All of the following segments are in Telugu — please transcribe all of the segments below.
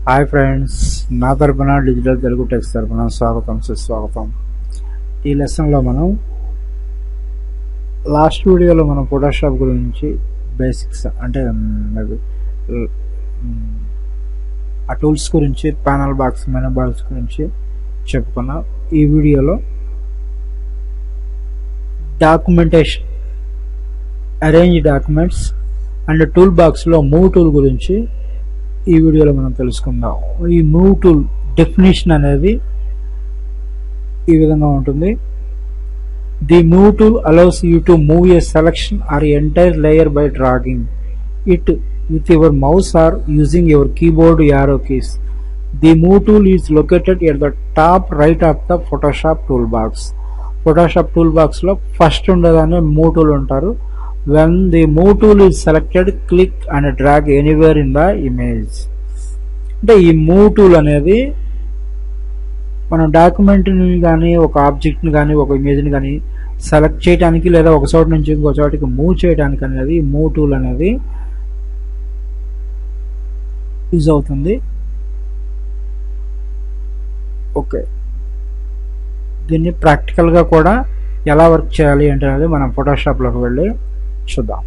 హాయ్ ఫ్రెండ్స్, నా తరపున డిజిటల్ తెలుగు టెక్స్ తరపున స్వాగతం సుస్వాగతం. ఈ లెసన్లో మనం లాస్ట్ వీడియోలో మనం ఫోటోషాప్ గురించి బేసిక్స్ అంటే ఆ టూల్స్ గురించి, ప్యానల్ బాక్స్, మెనూ బాక్స్ గురించి చెప్పుకున్నాం. ఈ వీడియోలో documentation, arrange documents and tool బాక్స్లో మూవ్ టూల్ గురించి ఈ వీడియోలో మనం తెలుసుకుందాం. ఈ మూవ్ టూల్ డెఫినేషన్ అనేది ఈ విధంగా ఉంటుంది. The move tool allows you to move a selection or entire layer by dragging it with your mouse or using your keyboard arrow keys. The move tool is located at the top right of the Photoshop toolbox. Photoshop toolbox లో ఫస్ట్ ఉండగానే move tool ఉంటారు. When the move tool is selected, click and drag anywhere in the image. అంటే ఈ move tool అనేది మనం డాక్యుమెంట్ని కానీ, ఒక ఆబ్జెక్ట్ని కానీ, ఒక ఇమేజ్ని కానీ సెలెక్ట్ చేయడానికి లేదా ఒక చోట నుంచి ఇంకో చోటికి మూవ్ చేయడానికి అనేది మూవ్ టూల్ అనేది యూజ్ అవుతుంది. ఓకే, దీన్ని ప్రాక్టికల్గా కూడా ఎలా వర్క్ చేయాలి అంటే మనం ఫోటోషాప్లోకి వెళ్ళి చూద్దాం.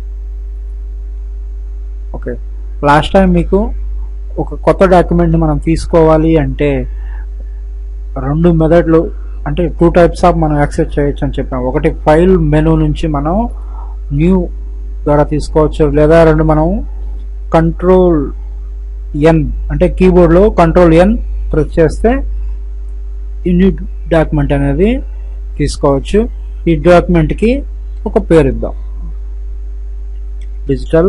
ఓకే, లాస్ట్ టైం మీకు ఒక కొత్త డాక్యుమెంట్ని మనం తీసుకోవాలి అంటే రెండు మెథడ్లు అంటే 2 టైప్స్ ఆఫ్ మనం యాక్సెస్ చేయొచ్చు అని చెప్పాం. ఒకటి ఫైల్ మెనూ నుంచి మనం న్యూ ద్వారా తీసుకోవచ్చు, లేదా రెండు మనం కంట్రోల్ ఎన్ అంటే కీబోర్డ్లో కంట్రోల్ ఎన్ ప్రెస్ చేస్తే న్యూ డాక్యుమెంట్ అనేది తీసుకోవచ్చు. ఈ డాక్యుమెంట్కి ఒక పేరు ఇద్దాం, డిజిటల్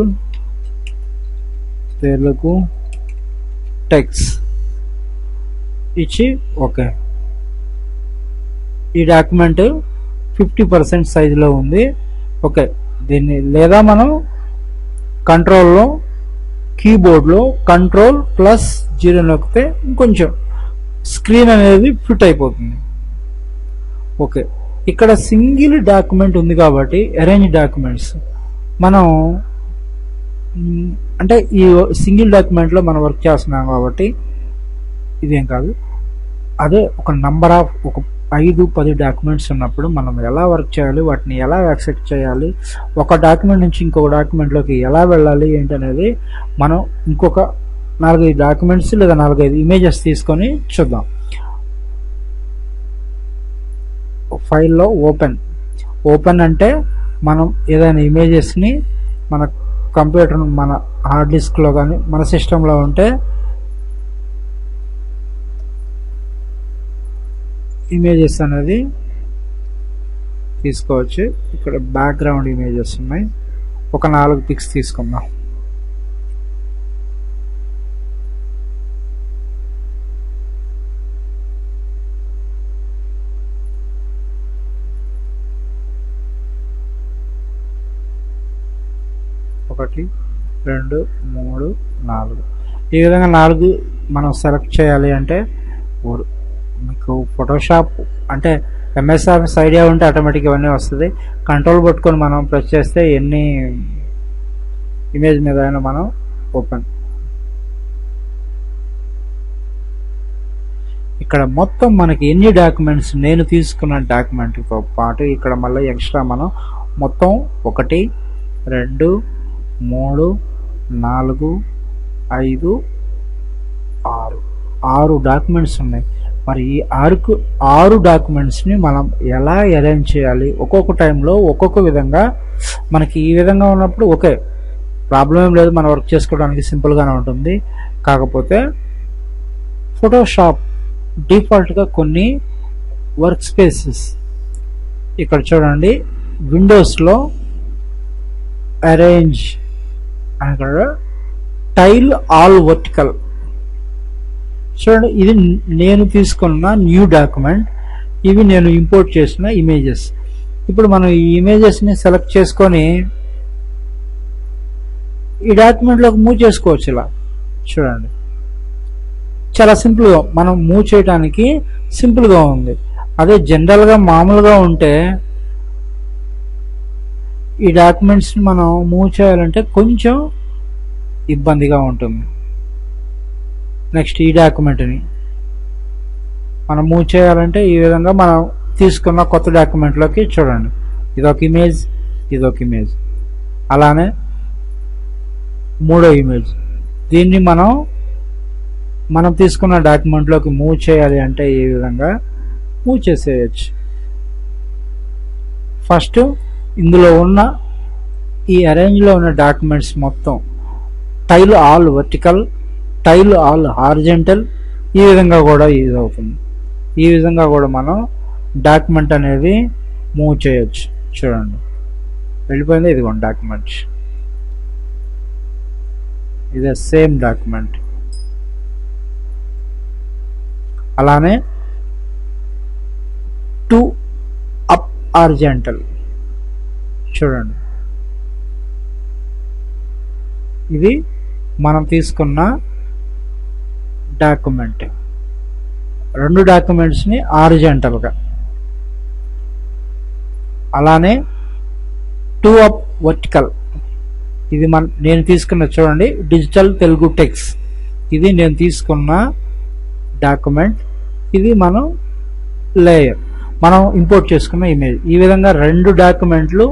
తెలుగు టెక్స్ ఇచ్చి ఓకే. ఈ డాక్యుమెంట్ 50% సైజులో ఉంది. ఓకే, దీన్ని లేదా మనం కంట్రోల్లో కీబోర్డ్లో Ctrl+0 నొక్కితే ఇంకొంచెం స్క్రీన్ అనేది ఫిట్ అయిపోతుంది. ఓకే, ఇక్కడ సింగిల్ డాక్యుమెంట్ ఉంది కాబట్టి అరేంజ్ డాక్యుమెంట్స్ మనం అంటే ఈ సింగిల్ డాక్యుమెంట్లో మనం వర్క్ చేస్తున్నాం కాబట్టి ఇదేం కాదు. అదే ఒక నంబర్ ఆఫ్ ఒక 5-10 డాక్యుమెంట్స్ ఉన్నప్పుడు మనం ఎలా వర్క్ చేయాలి, వాటిని ఎలా యాక్సెప్ట్ చేయాలి, ఒక డాక్యుమెంట్ నుంచి ఇంకొక డాక్యుమెంట్లోకి ఎలా వెళ్ళాలి ఏంటనేది మనం ఇంకొక 4-5 డాక్యుమెంట్స్ లేదా 4-5 ఇమేజెస్ తీసుకొని చూద్దాం. ఫైల్లో ఓపెన్ అంటే మనం ఏదైనా ఇమేజెస్ని మన కంప్యూటర్, మన హార్డ్ డిస్క్లో కానీ మన సిస్టంలో ఉంటే ఇమేజెస్ అనేది తీసుకోవచ్చు. ఇక్కడ బ్యాక్గ్రౌండ్ ఇమేజెస్ ఉన్నాయి, ఒక 4 పిక్స్ తీసుకుందాం. ఒకటి, 2, 3, 4 ఈ విధంగా 4 మనం సెలెక్ట్ చేయాలి అంటే మీకు ఫోటోషాప్ అంటే ఎంఎస్ ఆఫీస్ ఐడియా ఉంటే ఆటోమేటిక్గా ఇవన్నీ వస్తుంది. కంట్రోల్ పట్టుకొని మనం ప్రెస్ చేస్తే ఎన్ని ఇమేజ్ మీద అయినా మనం ఓపెన్. ఇక్కడ మొత్తం మనకి ఎన్ని డాక్యుమెంట్స్, నేను తీసుకున్న డాక్యుమెంట్తో పాటు ఇక్కడ మళ్ళీ ఎక్స్ట్రా మనం మొత్తం 1, 2, 3, 4, 5, 6 డాక్యుమెంట్స్ ఉన్నాయి. మరి ఈ 6 డాక్యుమెంట్స్ని మనం ఎలా అరేంజ్ చేయాలి? ఒక్కొక్క టైంలో ఒక్కొక్క విధంగా మనకి ఈ విధంగా ఉన్నప్పుడు ఓకే, ప్రాబ్లం ఏం లేదు, మనం వర్క్ చేసుకోవడానికి సింపుల్గానే ఉంటుంది. కాకపోతే ఫోటోషాప్ డిఫాల్ట్గా కొన్ని వర్క్ స్పేసెస్ ఇక్కడ చూడండి, విండోస్లో అరేంజ్ అక్కడ టైల్ ఆల్ వర్టికల్ చూడండి. ఇది నేను తీసుకున్న న్యూ డాక్యుమెంట్, ఇవి నేను ఇంపోర్ట్ చేసిన ఇమేజెస్. ఇప్పుడు మనం ఈ ఇమేజెస్ని సెలెక్ట్ చేసుకొని ఈ డాక్యుమెంట్లోకి మూవ్ చేసుకోవచ్చు. ఇలా చూడండి, చాలా సింపుల్గా మనం మూవ్ చేయడానికి సింపుల్గా ఉంది. అదే జనరల్గా మామూలుగా ఉంటే ఈ డాక్యుమెంట్స్ని మనం మూవ్ చేయాలంటే కొంచెం ఇబ్బందిగా ఉంటుంది. నెక్స్ట్ ఈ డాక్యుమెంట్ని మనం మూవ్ చేయాలంటే ఈ విధంగా మనం తీసుకున్న కొత్త డాక్యుమెంట్లోకి చూడండి, ఇదొక ఇమేజ్, ఇదొక ఇమేజ్, అలానే మూడో ఇమేజ్. దీన్ని మనం తీసుకున్న డాక్యుమెంట్లోకి మూవ్ చేయాలి అంటే ఈ విధంగా మూవ్ చేసేయచ్చు. ఫస్ట్ ఇందులో ఉన్న ఈ అరేంజ్లో ఉన్న డాక్యుమెంట్స్ మొత్తం tile all vertical, tile all horizontal ఈ విధంగా కూడా యూజ్ అవుతుంది. ఈ విధంగా కూడా మనం డాక్యుమెంట్ అనేది మూవ్ చేయొచ్చు. చూడండి వెళ్ళిపోయింది, ఇదిగోండి డాక్యుమెంట్, ఇదే సేమ్ డాక్యుమెంట్. అలానే టు అప్ హారిజెంటల్ చూడండి, ఇది మనం తీసుకున్న డాక్యుమెంట్. రెండు డాక్యుమెంట్స్ని హారిజెంటల్గా. అలానే టూ అప్ వర్టికల్, ఇది నేను తీసుకున్న చూడండి డిజిటల్ తెలుగు టెక్స్ట్, ఇది నేను తీసుకున్న డాక్యుమెంట్, ఇది మనం లేయర్ మనం ఇంపోర్ట్ చేసుకున్న ఇమేజ్. ఈ విధంగా రెండు డాక్యుమెంట్లు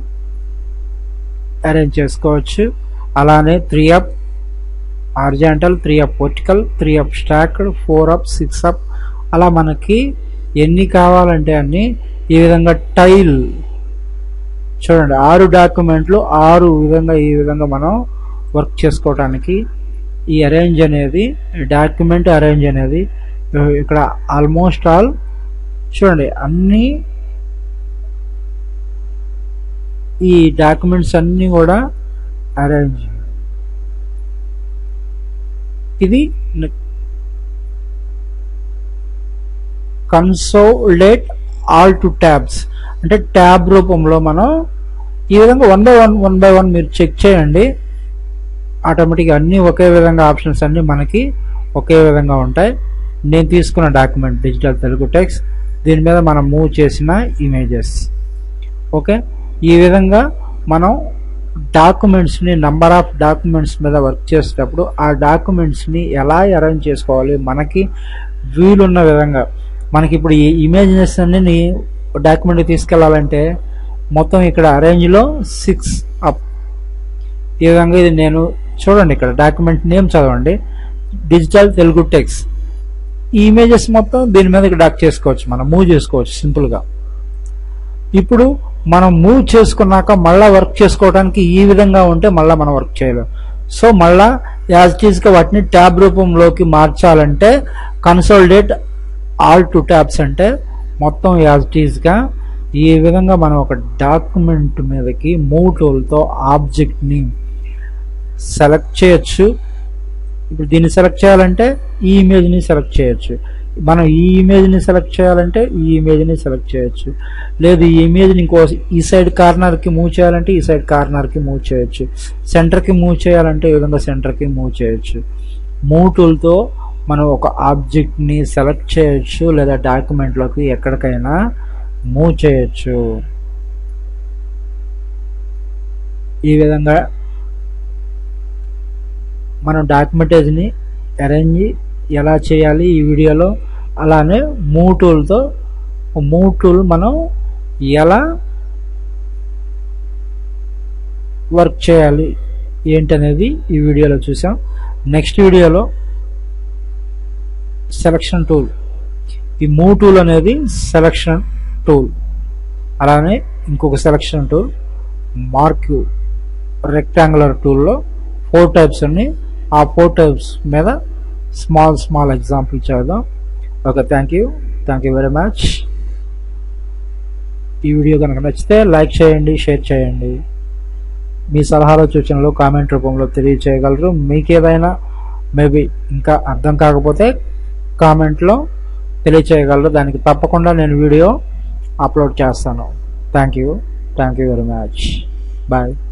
అరేంజ్ చేసుకోవచ్చు. అలానే 3 up horizontal, 3 up vertical, 3 up stacked, 4 up, 6 up, అలా మనకి ఎన్ని కావాలంటే అన్ని. ఈ విధంగా టైల్ చూడండి 6 డాక్యుమెంట్లు 6 విధంగా ఈ విధంగా మనం వర్క్ చేసుకోవడానికి ఈ అరేంజ్ అనేది, డాక్యుమెంట్ అరేంజ్ అనేది ఇక్కడ ఆల్మోస్ట్ ఆల్ చూడండి అన్ని ఈ డాక్యుమెంట్స్ అన్నీ కూడా అరేంజ్. ఇది కన్సోలిడేట్ ఆల్ టు ట్యాబ్స్, అంటే ట్యాబ్ రూపంలో మనం ఈ విధంగా 1 by 1 మీరు చెక్ చేయండి, ఆటోమేటిక్గా అన్నీ ఒకే విధంగా ఆప్షన్స్ అన్నీ మనకి ఒకే విధంగా ఉంటాయి. నేను తీసుకున్న డాక్యుమెంట్ డిజిటల్ తెలుగు టెక్స్ట్, దీని మీద మనం మూవ్ చేసిన ఇమేజెస్. ఓకే, ఈ విధంగా మనం డాక్యుమెంట్స్ని నంబర్ ఆఫ్ డాక్యుమెంట్స్ మీద వర్క్ చేసేటప్పుడు ఆ డాక్యుమెంట్స్ని ఎలా అరేంజ్ చేసుకోవాలి మనకి వీలున్న విధంగా. మనకి ఇప్పుడు ఈ ఇమేజెస్ అన్ని డాక్యుమెంట్కి తీసుకెళ్లాలంటే మొత్తం ఇక్కడ అరేంజ్లో 6 అప్ ఈ విధంగా. ఇది నేను చూడండి ఇక్కడ డాక్యుమెంట్ నేమ్ చదవండి, డిజిటల్ తెలుగు టెక్స్ట్. ఈ ఇమేజెస్ మొత్తం దీని మీద డాక్ చేసుకోవచ్చు, మనం మూవ్ చేసుకోవచ్చు సింపుల్గా. ఇప్పుడు మనం మూవ్ చేసుకున్నాక మళ్ళీ వర్క్ చేసుకోవడానికి ఈ విధంగా ఉంటే మళ్ళీ మనం వర్క్ చేయలేం. సో మళ్ళీ యాజ్ ఇట్ ఈస్గా వాటిని ట్యాబ్ రూపంలోకి మార్చాలంటే కన్సోలిడేట్ ఆల్ టు ట్యాబ్స్ అంటే మొత్తం యాజ్ ఇట్ ఈస్గా ఈ విధంగా మనం ఒక డాక్యుమెంట్ మీదకి మూవ్ టూల్తో ఆబ్జెక్ట్ని సెలెక్ట్ చేయొచ్చు. ఇప్పుడు దీన్ని సెలెక్ట్ చేయాలంటే ఈ ఇమేజ్ని సెలెక్ట్ చేయొచ్చు, మనం ఈ ఇమేజ్ని సెలెక్ట్ చేయాలంటే ఈ ఇమేజ్ని సెలెక్ట్ చేయొచ్చు, లేదు ఈ ఇమేజ్ని ఇంకో ఈ సైడ్ కార్నర్కి మూవ్ చేయాలంటే ఈ సైడ్ కార్నర్కి మూవ్ చేయొచ్చు, సెంటర్కి మూవ్ చేయాలంటే ఈ విధంగా సెంటర్కి మూవ్ చేయొచ్చు. మూవ్ టూల్తో మనం ఒక ఆబ్జెక్ట్ని సెలెక్ట్ చేయొచ్చు లేదా డాక్యుమెంట్లోకి ఎక్కడికైనా మూవ్ చేయొచ్చు. ఈ విధంగా మనం డాక్యుమెంటేజ్ని అరేంజ్ ఎలా చేయాలి ఈ వీడియోలో, అలానే మూవ్ టూల్తో మూవ్ టూల్ మనం ఎలా వర్క్ చేయాలి ఏంటనేది ఈ వీడియోలో చూసాం. నెక్స్ట్ వీడియోలో సెలక్షన్ టూల్, ఈ మూవ్ టూల్ అనేది సెలక్షన్ టూల్, అలానే ఇంకొక సెలక్షన్ టూల్ మార్క్యూ రెక్టాంగులర్ టూల్లో 4 టైప్స్ ఉన్నాయి. ఆ 4 టైప్స్ మీద స్మాల్ ఎగ్జాంపుల్ చేద్దాం. Okay, thank you very much. ఈ వీడియో కనుక నచ్చితే లైక్ చేయండి, షేర్ చేయండి, మీ సలహాలు సూచనలు కామెంట్ రూపంలో తెలియచేయగలరు. మీకు ఏదైనా మేబీ ఇంకా అర్థం కాకపోతే కామెంట్లో తెలియచేయగలరు, దానికి తప్పకుండా నేను వీడియో అప్లోడ్ చేస్తాను. Thank you very much. Bye.